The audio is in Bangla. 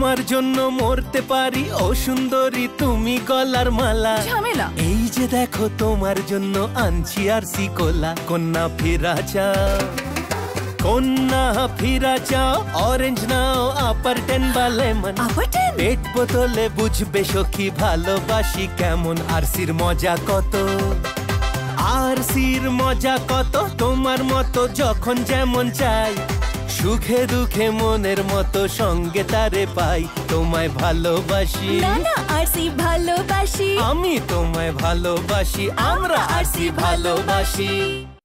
তোমার জন্য মরতে পারি ও সুন্দরী তুমি গলার মালা। ঝামেলা। এই যে দেখো তোমার জন্য আনছি আরসি কোলা। কন্যা ফিরা চাও, কন্যা ফিরা চাও, অরেঞ্জ নাও আপার 10 বা লেমন। পেট বোতলে বুঝবে সখী ভালোবাসি কেমন। আরসির মজা কত, আরসির মজা কত, তোমার মতো যখন যেমন চাই। সুখে দুঃখে মনের মতো সঙ্গে তারে পাই। তোমায় ভালোবাসি, না না আরসি ভালোবাসি, আমি তোমায় ভালোবাসি, আমরা আরসি ভালোবাসি।